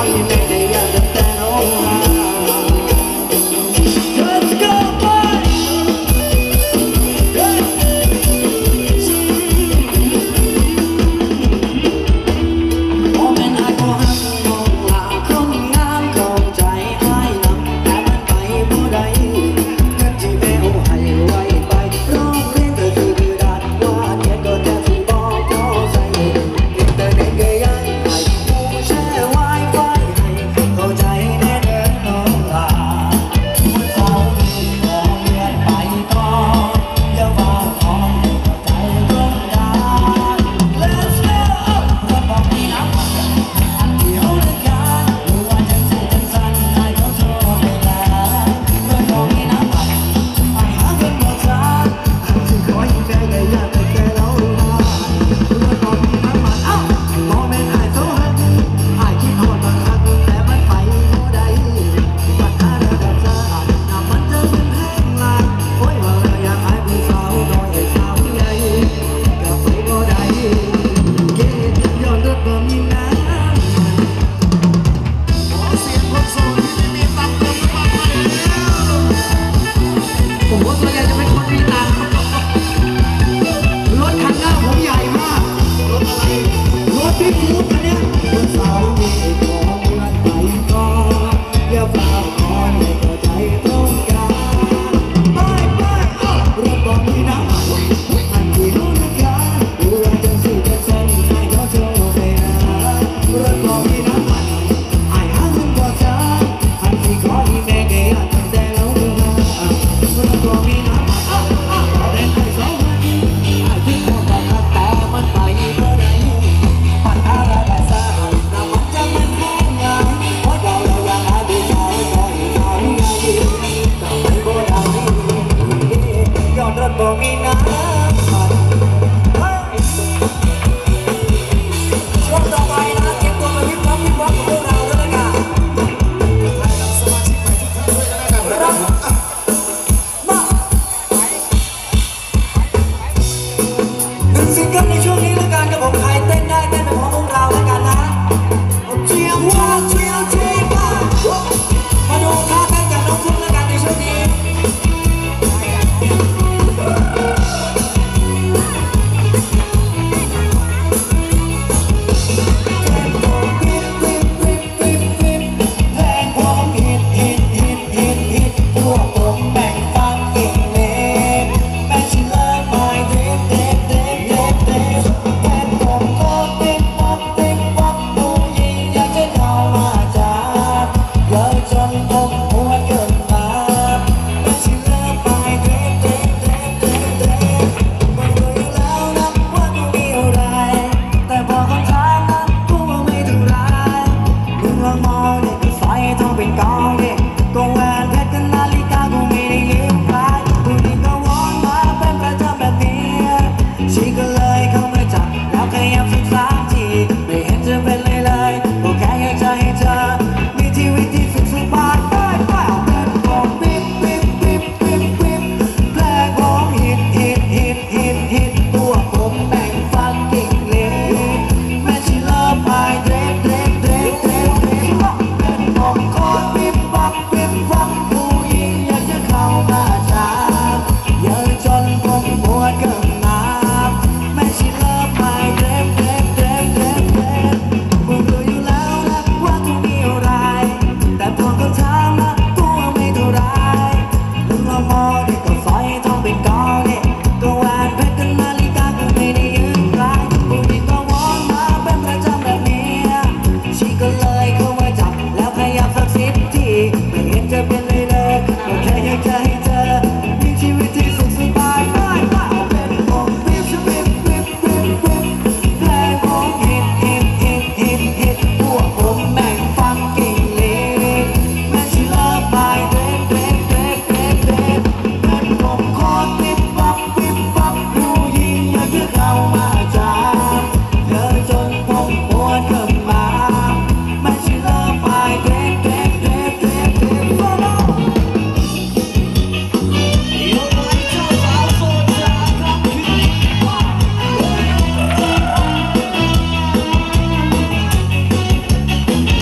เ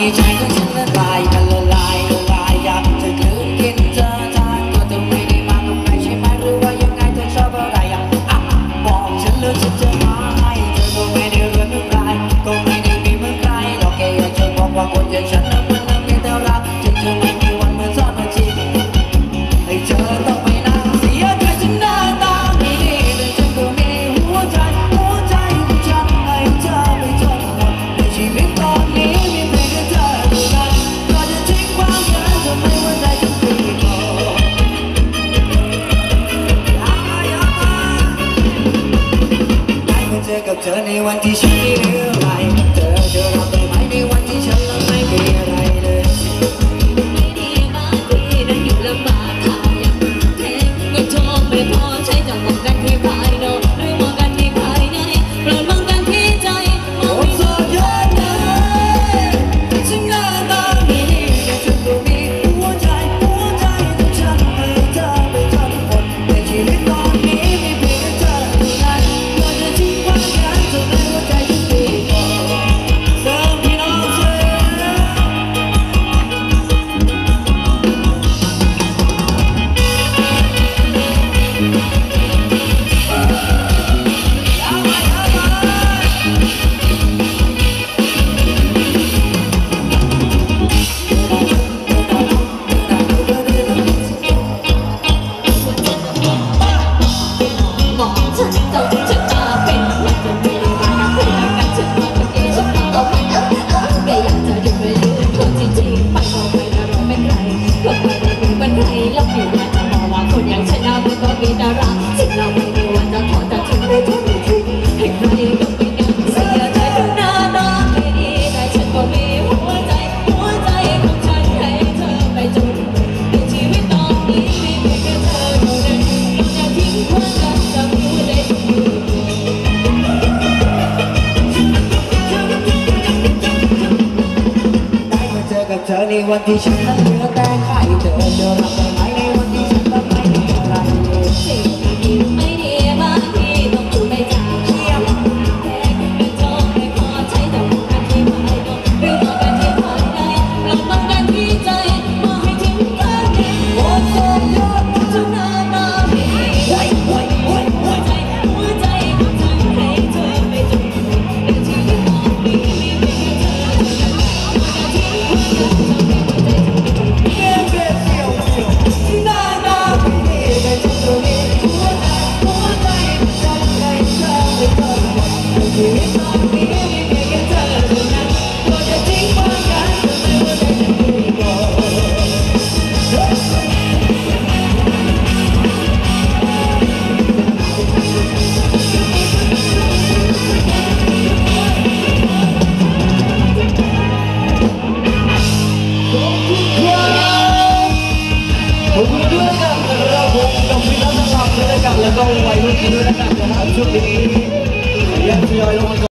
ใจของฉันละลายมันละลายละลายอยากจะกลืนกินเธอทานก็จะไม่ได้มาตรงไหนใช่ไหมหรือว่ายังไงเธอชอบอะไรบอกฉันเลยฉันจะมาให้เธอก็ไม่ได้เรื่องอะไรก็ไม่ได้มีเหมือนใครหรอกแค่อยากจะบอกว่าคนอย่างฉันนั้นมันมีแต่รักจึงจะไม่มีวันเหมือนซ่อนมาจริงให้เธอต้องไม่น่าเสียใจฉันหน้าตาไม่ดีแต่ฉันก็มีหัวใจของฉันให้เธอไปจนหมดในชีวิตตอนนี้มีเพียงแค่เธอเท่านั้นก็จะทิ้งความรักทำไมวันใดฉันเปลี่ยนได้มาเจอกับเธอในวันที่ฉันไม่เหลืออะไรเธอจะรับได้ไหมในวันที่ฉันนั้นไม่มีอะไรเลยไม่ดีบางทีนั้นอยู่ลำบากถ้ายังแท้เงินทองไม่พอใช้จะมองกันที่ภายนอกหรือมองกันที่ภายในโปรดมองกันที่ใจมองไม่สุดยอดเลยฉันหน้าตาไม่ดีแต่ฉันก็มีหัวใจของฉันให้เธอไปจนหมดในชีวิตตอนนี้มีเพียงแค่เธอเท่านั้นก็จะทิ้งความรักทำไมหัวใจฉันเปลี่ยนเสิร์ฟพี่น้องเสิร์ฟบอกฉันต้องจะมาเป็นอยากจะมีรักเป็นรักฉันมาเป็นเองฉันต้องไม่อยากจะอยู่ไปยืนคนที่จริงไปก็ไปแล้วเราไม่ใครก็ไม่ได้เป็นใครแล้วอยู่มาจะบอกว่าคนอย่างฉันน่ะมันก็มีดาราสิ่งเราไม่มีวันจะขอจะทิ้งไม่ทิ้งให้ใครก็ไม่ได้เสียใจถึงหน้าตาไม่ดีแต่ฉันก็มีหัวใจของฉันให้เธอไปจนในชีวิตตอนนี้มีเพียงแค่เธอเท่านั้นจะทิ้งความรักจะรู้ได้ได้มาเจอกับเธอในวันที่ฉันนั้นเหลือแต่ใครเธอจะรับได้ไหมในวันที่ฉันนั้นไม่มีอะไรเลยสิ่งดีไม่ดีบางทีต้องพูดไม่จาแค่เงินทองไม่พอใช้แต่มองกันที่ภายนอกหรือมองกันที่ภายในเรามองกันที่ใจมองให้ถึงกันเองโอ้โหยอดจนหน้าตาไม่ดีหัวใจของฉันให้เธอไปจนในชีวิตตอนนี้มีเพียงแค่เธอเท่านั้นจะทิ้งความรักทำให้หัวใจฉันหน้าตาไม่ดีแต่ฉันก็มีหัวใจของฉันให้เธอไปจนหมดในชีวิตตอนนี้มีเพียงแค่เธอเท่านั้นก็จะทิ้งความรักทำไมหัวใจฉันเปลี่ยนผมด้วยกันเราผมกับพี่น้องทั้งหลายด้วยกันแล้วก็วัยรุ่นด้วยกันนะครับช่วงนี้ยังทยอยลงมา